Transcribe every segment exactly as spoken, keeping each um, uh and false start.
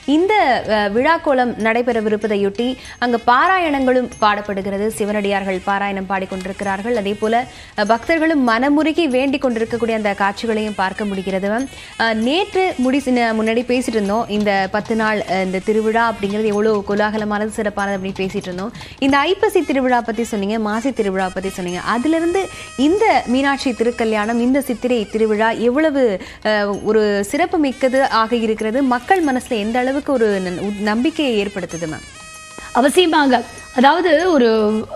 இந்த விழாக்கோலம் நடைபெறவிருப்பதையொட்டி அங்கு பாராயணங்களும் பாடப்படுகிறது. சிவனடியார்கள் பாராயணம் பாடிக்கொண்டிருக்கிறார்கள். அதே போல பக்தர்களும் மனமுருகி வேண்டிக் கொண்டிருக்கக்கூடிய அந்த காட்சிகளையும் பார்க்க முடிகிறது. நேற்று முடி முன்னாடி பேசிட்டு இருந்தோம், இந்த பத்து நாள் இந்த திருவிழா அப்படிங்கிறது எவ்வளவு கோலாகலமானது, சிறப்பானது அப்படின்னு பேசிட்டு இருந்தோம். இந்த ஐப்பசி திருவிழா பத்தி சொன்னீங்க, மாசி திருவிழா பத்தி சொன்னீங்க. அதுல இருந்து இந்த மீனாட்சி திருக்கல்யாணம், இந்த சித்திரை திருவிழா எவ்வளவு ஒரு சிறப்பு மிக்கது ஆக இருக்கிறது, மக்கள் மனசுல எந்த அளவுக்கு ஒரு நம்பிக்கையை ஏற்படுத்துது மேம்? அவசியமாக, அதாவது ஒரு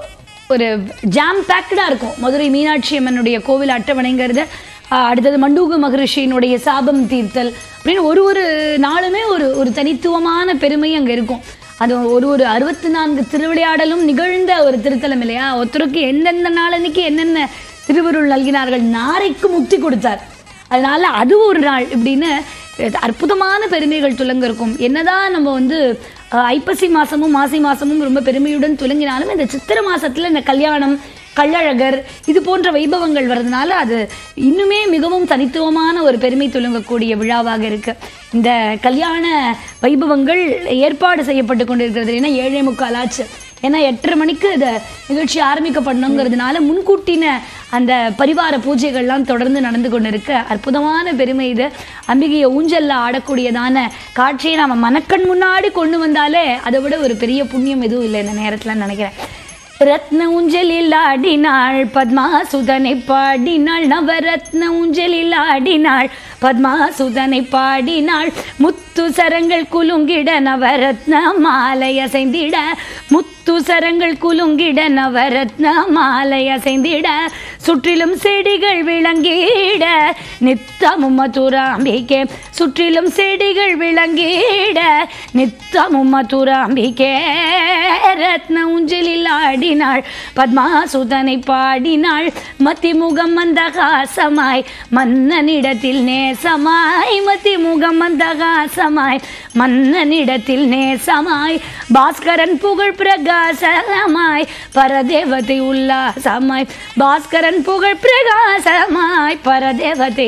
ஒரு ஜாம் பேக்டா இருக்கும் மதுரை மீனாட்சி அம்மனுடைய கோவில் அட்டவணைங்கிறது. அடுத்தது மண்டூக மகரிஷியினுடைய சாபம் தீர்த்தல் அப்படின்னு ஒரு ஒரு நாளுமே ஒரு ஒரு தனித்துவமான பெருமை அங்கே இருக்கும். அது ஒரு ஒரு அறுபத்தி நான்கு திருவிளையாடலும் நிகழ்ந்த ஒரு திருத்தலம் இல்லையா? ஒருத்தருக்கு எந்தெந்த நாளன்னைக்கு என்னென்ன திருவருள் நல்கினார்கள். நாரைக்கு முக்தி கொடுத்தார், அதனால அது ஒரு நாள் இப்படின்னு அற்புதமான பெருமைகள் துலங்க இருக்கும். என்னதான் நம்ம வந்து ஐப்பசி மாசமும் மாசி மாசமும் ரொம்ப பெருமையுடன் துலங்கினாலும் இந்த சித்திரை மாசத்துல இந்த கல்யாணம், கள்ளழகர் இது போன்ற வைபவங்கள் வர்றதுனால அது இன்னுமே மிகவும் தனித்துவமான ஒரு பெருமை துலங்கக்கூடிய விழாவாக இருக்கு. இந்த கல்யாண வைபவங்கள் ஏற்பாடு செய்யப்பட்டு கொண்டிருக்கிறது. ஏன்னா ஏழே முக்கால் ஆச்சு. ஏன்னா எட்டரை மணிக்கு இந்த நிகழ்ச்சி ஆரம்பிக்கப்படணுங்கிறதுனால முன்கூட்டின அந்த பரிவார பூஜைகள்லாம் தொடர்ந்து நடந்து கொண்டு இருக்க அற்புதமான பெருமை இது. அம்பிகையை ஊஞ்சல்ல ஆடக்கூடியதான காட்சியை நம்ம மனக்கண் முன்னாடி கொண்டு வந்தாலே அதை விட ஒரு பெரிய புண்ணியம் எதுவும் இல்லை இந்த நேரத்தில் நினைக்கிறேன். ரத்ன ஊஞ்சலில் ஆடினாள் பத்மாசுதனை பாடினாள், நவரத்ன ஊஞ்சலில் ஆடினாள் பத்மாசுதனை பாடினாள், முத்து சரங்கள் குலுங்கிட நவரத்ன மாலை அசைந்திட, முத்து சரங்கள் குலுங்கிட நவரத்ன மாலை அசைந்திட, சுற்றிலும் செடிகள் விளங்கிட நித்தமும் மதுராம்பிகே, சுற்றிலும் செடிகள் விளங்கிட நித்தமும் மதுராம்பிகே, ரத்ன ஊஞ்சலில் ஆடினாள் பத்மாசுதனை பாடினாள், மதிமுகம் மந்தகாசமாய் மன்னனிடத்தில் நேசமாய், மதிமுகம் மந்தகாசமாய் மன்னனிடத்தில் நேசமாய், பாஸ்கரன் புகழ் பிரகாசமாய் பரதேவதை உல்லாசமாய், பாஸ்கரன் புகழ் பிரகாசமாய் பரதேவதை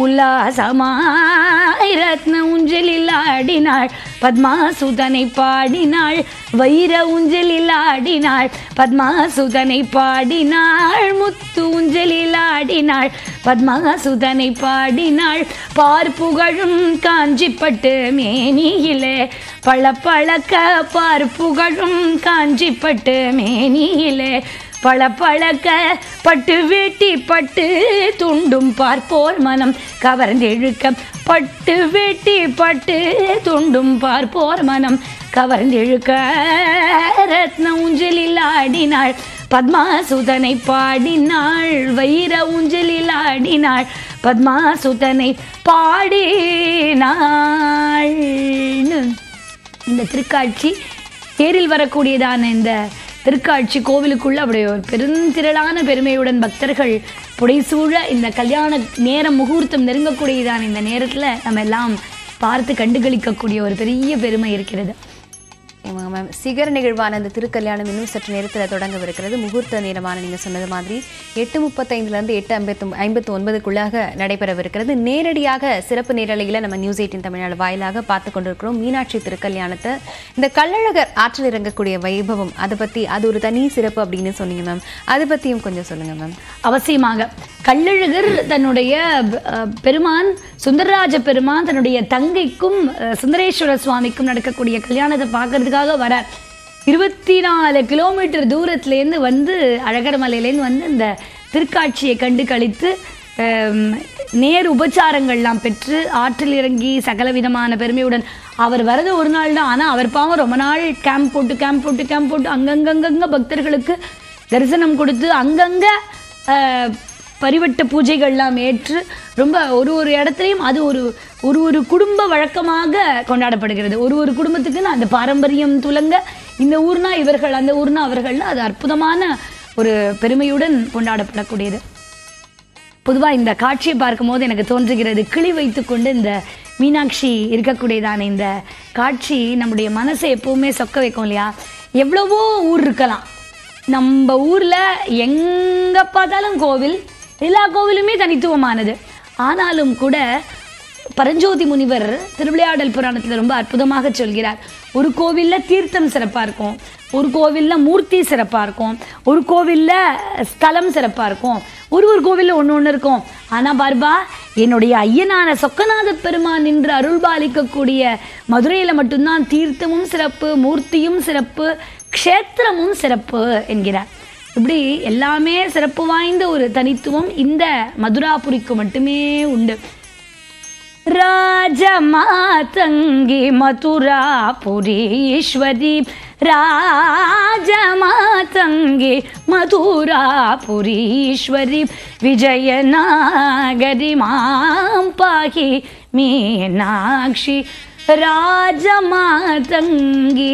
உல்லாசமாய், ரத்ன ஊஞ்சலில் ஆடினாள் பத்மாசுதனை பாடினாள், வைர ஊஞ்சலில் ஆடினாள் பத்மாசுதனை பாடினாள், முத்து ஊஞ்சலில் ஆடினாள் பத்மாசுதனை பாடினாள், பார்ப்புகழும் காஞ்சிப்பட்டு மேனியிலே பழ பழக்க, பார்ப்புகழும் காஞ்சிப்பட்டு மேனியிலே பழ பழக்க, பட்டு வேட்டி பட்டு துண்டும் பார்ப்போர் மனம் கவர்ந்தெழுக்க, பட்டு வேட்டி பட்டு துண்டும் பார்ப்போர் மனம் கவர்ந்தெழுக்க, ரத்ன ஊஞ்சலில் ஆடினாள் பத்மாசுதனை பாடினாள், வைர ஊஞ்சலில் ஆடினாள் பத்மாசுதனை பாடினாள். இந்த திருக்காட்சி தேரில் வரக்கூடியதான இந்த திருக்காட்சி கோவிலுக்குள்ள அப்படியே ஒரு பெருந்திரளான பெருமையுடன் பக்தர்கள் புடைசூழ இந்த கல்யாண நேரம் முகூர்த்தம் நெருங்கக்கூடியதான இந்த நேரத்தில் நம்ம எல்லாம் பார்த்து கண்டுகளிக்கக்கூடிய ஒரு பெரிய பெருமை இருக்கிறது. மேம், சிகர நிகழ்வான அந்த திருக்கல்யாணம் இன்னும் சற்று நேரத்தில் தொடங்கவிருக்கிறது. முகூர்த்த நேரமான நீங்கள் சொன்னது மாதிரி எட்டு முப்பத்தைந்துலேருந்து எட்டு ஐம்பத்து ஐம்பத்தி ஒன்பதுக்குள்ளாக நடைபெறவிருக்கிறது. நேரடியாக சிறப்பு நேரலையில் நம்ம நியூஸ் எயிட்டின் தமிழ்நாடு வாயிலாக பார்த்து கொண்டிருக்கிறோம் மீனாட்சி திருக்கல்யாணத்தை. இந்த கள்ளழகர் ஆற்றில் இறங்கக்கூடிய வைபவம், அதை பற்றி அது ஒரு தனி சிறப்பு அப்படின்னு சொன்னீங்க மேம், அதை பற்றியும் கொஞ்சம் சொல்லுங்கள் மேம். அவசியமாக. கள்ளழகர் தன்னுடைய பெருமான் சுந்தரராஜ பெருமான் தன்னுடைய தங்கைக்கும் சுந்தரேஸ்வர சுவாமிக்கும் நடக்கக்கூடிய கல்யாணத்தை பார்க்கறதுக்காக வர இருபத்தி நாலு கிலோமீட்டர் தூரத்துலேருந்து வந்து அழகர் மலையிலேருந்து வந்து இந்த திருக்காட்சியை கண்டு கழித்து நேர் உபச்சாரங்கள்லாம் பெற்று ஆற்றில் இறங்கி சகல விதமான பெருமையுடன் அவர் வரது ஒரு நாள் தான். ஆனால் அவர் பாவம் ரொம்ப நாள் கேம்ப் போட்டு கேம்ப் போட்டு கேம்ப் போட்டு அங்கங்கங்கங்க பக்தர்களுக்கு தரிசனம் கொடுத்து அங்கங்கே பரிவட்ட பூஜைகள்லாம் ஏற்று ரொம்ப ஒரு ஒரு இடத்துலையும் அது ஒரு ஒரு ஒரு குடும்ப வழக்கமாக கொண்டாடப்படுகிறது. ஒரு ஒரு குடும்பத்துக்குன்னு அந்த பாரம்பரியம் துலங்க இந்த ஊர்னா இவர்கள், அந்த ஊர்னா அவர்கள்னு அது அற்புதமான ஒரு பெருமையுடன் கொண்டாடப்படக்கூடியது. பொதுவாக இந்த காட்சியை பார்க்கும்போது எனக்கு தோன்றுகிறது, கிளி வைத்து கொண்டு இந்த மீனாட்சி இருக்கக்கூடியதான இந்த காட்சி நம்முடைய மனசை எப்பவுமே சொக்க வைக்கும் இல்லையா? எவ்வளவோ ஊர் இருக்கலாம், நம்ம ஊரில் எங்கே பார்த்தாலும் கோவில், எல்லா கோவிலுமே தனித்துவமானது. ஆனாலும் கூட பரஞ்சோதி முனிவர் திருவிளையாடல் புராணத்தில் ரொம்ப அற்புதமாக சொல்கிறார். ஒரு கோவிலில் தீர்த்தம் சிறப்பாக இருக்கும், ஒரு கோவிலில் மூர்த்தி சிறப்பாக இருக்கும், ஒரு கோவிலில் ஸ்தலம் சிறப்பாக இருக்கும், ஒரு ஒரு கோவிலில் ஒன்று ஒன்று இருக்கும். ஆனால் பார்பா, என்னுடைய ஐயனான சொக்கநாத பெருமான் நின்று அருள்பாலிக்கக்கூடிய மதுரையில் மட்டும்தான் தீர்த்தமும் சிறப்பு, மூர்த்தியும் சிறப்பு, க்ஷேத்திரமும் சிறப்பு என்கிறார். இப்படி எல்லாமே சிறப்பு வாய்ந்த ஒரு தனித்துவம் இந்த மதுராபுரிக்கு மட்டுமே உண்டு. ராஜமாதங்கி மதுராபுரீஸ்வரி, ராஜமாதங்கி மதுராபுரீஸ்வரி, விஜயநாகரி மாம் பாகி மீனாட்சி ராஜமாதங்கி.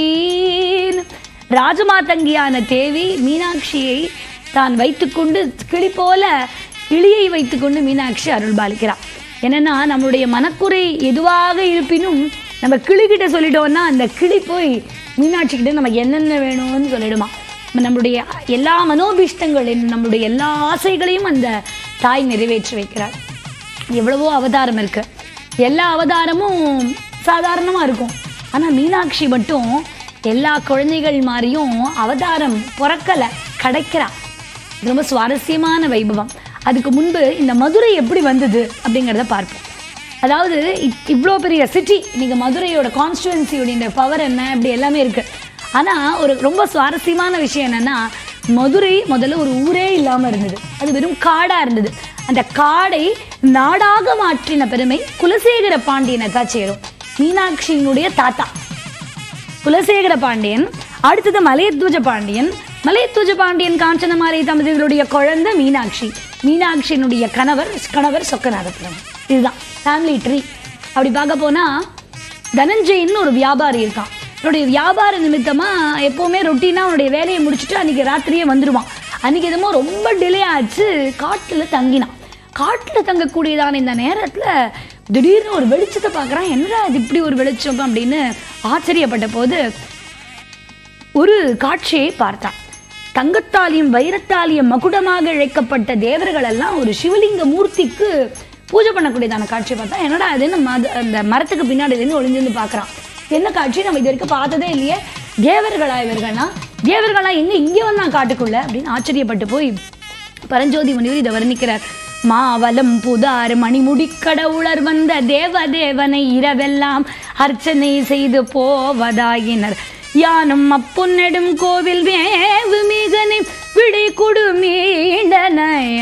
ராஜமாதங்கியான தேவி மீனாட்சியை தான் வைத்துக்கொண்டு கிளி போல கிளியை வைத்துக்கொண்டு மீனாட்சி அருள்பாலிக்கிறார். என்னன்னா, நம்மளுடைய மனக்குறை எதுவாக இருப்பினும் நம்ம கிளிக்கிட்ட சொல்லிட்டோம்னா அந்த கிளி போய் மீனாட்சி கிட்ட நமக்கு என்னென்ன வேணும்னு சொல்லிடுமா. நம்மளுடைய எல்லா மனோபீஷ்டங்களின் நம்மளுடைய எல்லா ஆசைகளையும் அந்த தாய் நிறைவேற்றி வைக்கிறார். எவ்வளவோ அவதாரம் இருக்கு, எல்லா அவதாரமும் சாதாரணமாக இருக்கும். ஆனால் மீனாட்சி மட்டும் எல்லா குழந்தைகள் மாதிரியும் அவதாரம் பிறக்கலை, கிடைக்கிறா. ரொம்ப சுவாரஸ்யமான வைபவம். அதுக்கு முன்பு இந்த மதுரை எப்படி வந்தது அப்படிங்கிறத பார்ப்போம். அதாவது இவ்வளோ பெரிய சிட்டி, இன்றைக்கி மதுரையோட கான்ஸ்டுவன்சியோட பவர் என்ன இப்படி எல்லாமே இருக்குது. ஆனால் ஒரு ரொம்ப சுவாரஸ்யமான விஷயம் என்னென்னா, மதுரை முதல்ல ஒரு ஊரே இல்லாமல் இருந்தது, அது வெறும் காடாக இருந்தது. அந்த காடை நாடாக மாற்றின பெருமை குலசேகர பாண்டியனை தான் சேரும். மீனாட்சியினுடைய தாத்தா குலசேகர பாண்டியன், அடுத்தது மலையத்வஜ பாண்டியன், மலையத்வஜ பாண்டியன் காஞ்சனமாலை தம்பதிகளுடைய குழந்தை மீனாட்சி, மீனாட்சியினுடைய கணவர் கணவர் சொக்கநாத பெருமான். இதுதான் ஃபேமிலி ட்ரீ. அப்படி பார்க்க போனால் தனஞ்சயன்னு ஒரு வியாபாரி இருக்கான். அவனுடைய வியாபார நிமித்தமாக எப்போவுமே ரொட்டீனாக அவனுடைய வேலையை முடிச்சுட்டு அன்றைக்கி ராத்திரியே வந்துடுவான். அன்றைக்கி எதுமோ ரொம்ப டிலே ஆச்சு, காட்டில் தங்கினான். காட்டில் தங்கக்கூடியதான இந்த நேரத்தில் திடீர்னு ஒரு வெளிச்சத்தை பார்க்குறான். என்னடா இது இப்படி ஒரு வெளிச்சம் அப்படின்னு ஆச்சரியப்பட்ட போது ஒரு காட்சியை பார்த்தான். தங்கத்தாலியும் வைரத்தாலியும் மகுடமாக இழைக்கப்பட்ட தேவர்கள் எல்லாம் ஒரு சிவலிங்க மூர்த்திக்கு பூஜை பண்ணக்கூடியதான காட்சியை பார்த்தா. என்னடா அதுன்னு மது அந்த மரத்துக்கு பின்னாடிலேருந்து ஒளிஞ்சிருந்து பார்க்குறான். என்ன காட்சி, நம்ம இது வரைக்கும் பார்த்ததே இல்லையே, தேவர்களா இவர்கள்னா, தேவர்களா எங்கே இங்கே வந்தான் காட்டுக்குள்ள அப்படின்னு ஆச்சரியப்பட்டு போய் பரஞ்சோதி முனிவர் இதை வர்ணிக்கிறார். மாவலம் புதார் மணிமுடி கடவுளர் வந்த தேவ தேவனை இரவெல்லாம் அர்ச்சனை செய்து போவதாயினர், யானும் அப்புன்னெடும் கோவில் வேவு மிகனை விடை கொடு மீண்டன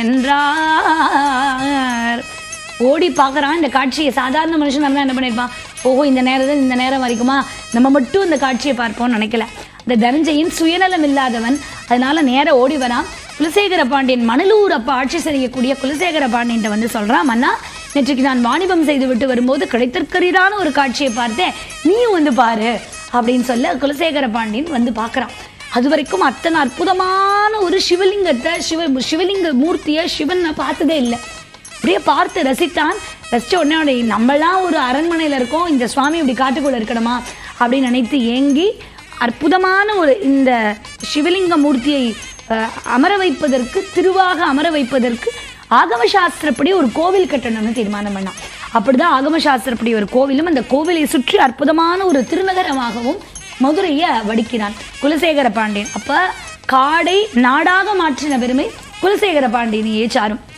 என்றார். ஓடி பார்க்குறான் இந்த காட்சியை. சாதாரண மனுஷன் நம்ம என்ன பண்ணியிருப்பான், ஓஹோ இந்த நேரம் இந்த நேரம் வரைக்குமா, நம்ம மட்டும் இந்த காட்சியை பார்ப்போம்னு நினைக்கல. இந்த தனஞ்சயன் சுயநலம் இல்லாதவன், அதனால நேரம் ஓடி வரான். குலசேகர பாண்டியன் மணலூர் அப்போ ஆட்சி செய்யக்கூடிய குலசேகர பாண்டியன்ட்ட வந்து சொல்கிறான், மன்னா நேற்றுக்கு நான் வாணிபம் செய்து விட்டு வரும்போது கிடைத்திருக்கிறீரான ஒரு காட்சியை பார்த்தேன், நீயும் வந்து பாரு அப்படின்னு சொல்ல குலசேகர பாண்டியன் வந்து பார்க்குறான். அது வரைக்கும் அத்தனை அற்புதமான ஒரு சிவலிங்கத்தை சிவ சிவலிங்க மூர்த்தியை சிவனை பார்த்ததே இல்லை. அப்படியே பார்த்து ரசித்தான். ரசித்த உடனே நம்மளாம் ஒரு அரண்மனையில் இருக்கோம், இந்த சுவாமி இப்படி காட்டுக்குள்ளே இருக்கணுமா அப்படின்னு நினைத்து ஏங்கி அற்புதமான ஒரு இந்த சிவலிங்க மூர்த்தியை அமர வைப்பதற்கு, திருவாக அமர வைப்பதற்கு ஆகம சாஸ்திரப்படி ஒரு கோவில் கட்டணும்னு தீர்மானம் பண்ணான். அப்படிதான் ஆகம சாஸ்திரப்படி ஒரு கோவிலும் அந்த கோவிலை சுற்றி அற்புதமான ஒரு திருநகரமாகவும் மதுரையை வடிக்கிறான் குலசேகர பாண்டியன். அப்போ காடை நாடாக மாற்றின பெருமை குலசேகர பாண்டியனையே சாரும்.